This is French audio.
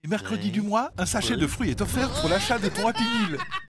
mercredi du Ouais. mois, un sachet de fruits est offert pour l'achat de ton Happy Meal.